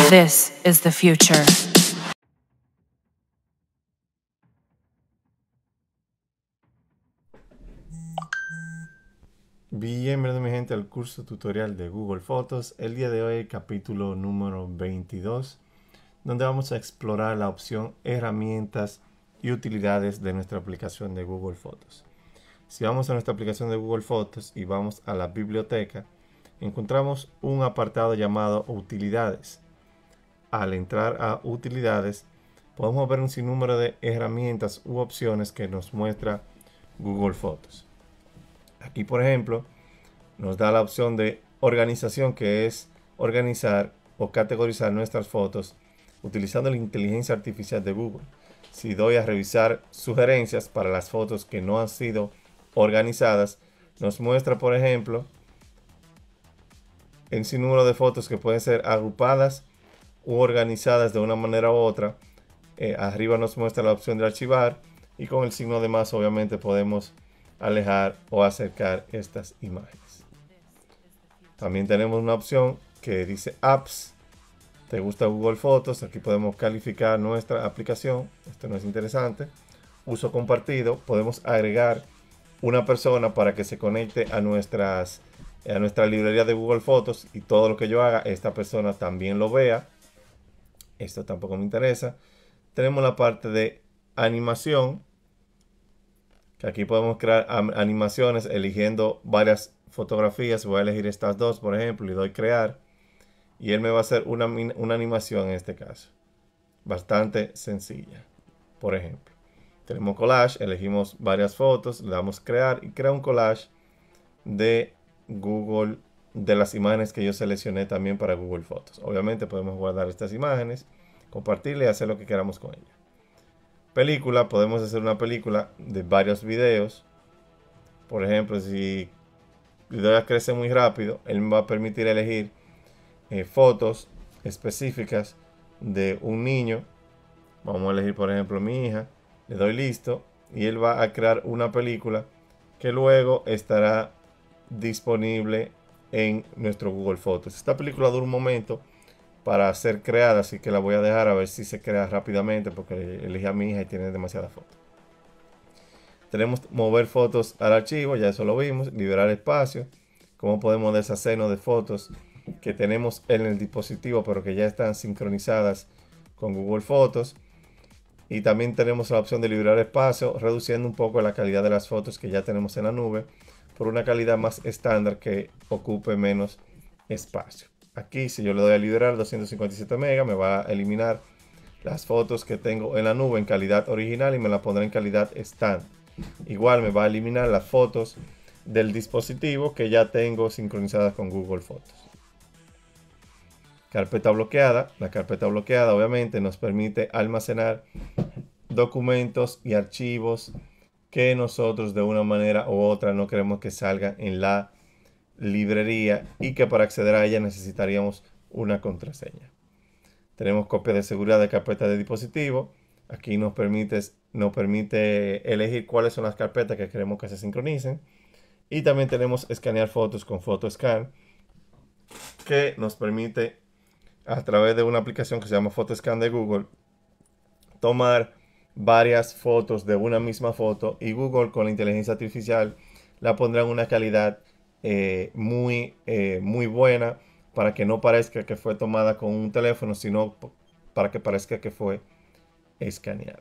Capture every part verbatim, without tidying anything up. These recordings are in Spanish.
This is the future. Bienvenido mi gente al curso tutorial de Google Fotos. El día de hoy capítulo número veintidós, donde vamos a explorar la opción herramientas y utilidades de nuestra aplicación de Google Fotos. Si vamos a nuestra aplicación de Google Fotos y vamos a la biblioteca, encontramos un apartado llamado utilidades. Al entrar a utilidades, podemos ver un sinnúmero de herramientas u opciones que nos muestra Google Fotos. Aquí, por ejemplo, nos da la opción de organización, que es organizar o categorizar nuestras fotos utilizando la inteligencia artificial de Google. Si doy a revisar sugerencias para las fotos que no han sido organizadas, nos muestra, por ejemplo, el sinnúmero de fotos que pueden ser agrupadas u organizadas de una manera u otra. Eh, arriba nos muestra la opción de archivar y con el signo de más obviamente podemos alejar o acercar estas imágenes. También tenemos una opción que dice apps. ¿Te gusta Google Fotos? Aquí podemos calificar nuestra aplicación. Esto no es interesante. Uso compartido. Podemos agregar una persona para que se conecte a nuestras a nuestra librería de Google Fotos y todo lo que yo haga, esta persona también lo vea. Esto tampoco me interesa. Tenemos la parte de animación, que aquí podemos crear animaciones eligiendo varias fotografías. Voy a elegir estas dos, por ejemplo, y doy crear. Y él me va a hacer una, una animación en este caso. Bastante sencilla. Por ejemplo, tenemos collage, elegimos varias fotos, le damos crear y crea un collage de Google, de las imágenes que yo seleccioné también para Google Fotos. Obviamente podemos guardar estas imágenes, compartirla y hacer lo que queramos con ella. Película, podemos hacer una película de varios videos. Por ejemplo, si el video crece muy rápido, él me va a permitir elegir eh, fotos específicas de un niño. Vamos a elegir, por ejemplo, mi hija. Le doy listo y él va a crear una película que luego estará disponible en nuestro Google Fotos. Esta película dura un momento para ser creada, así que la voy a dejar a ver si se crea rápidamente porque elegí a mi hija y tiene demasiadas fotos. Tenemos mover fotos al archivo, ya eso lo vimos. Liberar espacio, cómo podemos deshacernos de fotos que tenemos en el dispositivo pero que ya están sincronizadas con Google Fotos. Y también tenemos la opción de liberar espacio, reduciendo un poco la calidad de las fotos que ya tenemos en la nube por una calidad más estándar que ocupe menos espacio. Aquí, si yo le doy a liberar doscientos cincuenta y siete megas, me va a eliminar las fotos que tengo en la nube en calidad original y me la pondrá en calidad estándar. Igual me va a eliminar las fotos del dispositivo que ya tengo sincronizadas con Google Fotos. Carpeta bloqueada. La carpeta bloqueada obviamente nos permite almacenar documentos y archivos que nosotros de una manera u otra no queremos que salgan en la librería y que para acceder a ella necesitaríamos una contraseña. Tenemos copia de seguridad de carpeta de dispositivo. Aquí nos permite, nos permite elegir cuáles son las carpetas que queremos que se sincronicen. Y también tenemos escanear fotos con PhotoScan, que nos permite a través de una aplicación que se llama PhotoScan de Google tomar varias fotos de una misma foto y Google con la inteligencia artificial la pondrá en una calidad eh, muy, eh, muy buena para que no parezca que fue tomada con un teléfono, sino para que parezca que fue escaneada.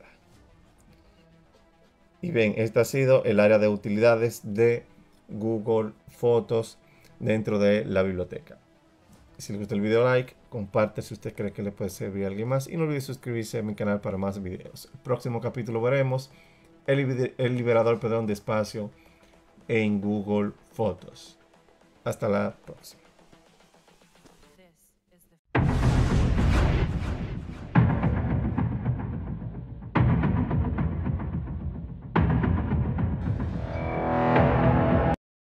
Y bien, este ha sido el área de utilidades de Google Fotos dentro de la biblioteca. Si les gustó el video, like, comparte si usted cree que le puede servir a alguien más y no olvide suscribirse a mi canal para más videos. El próximo capítulo veremos el, el liberador perdón, de espacio en Google Fotos. Hasta la próxima.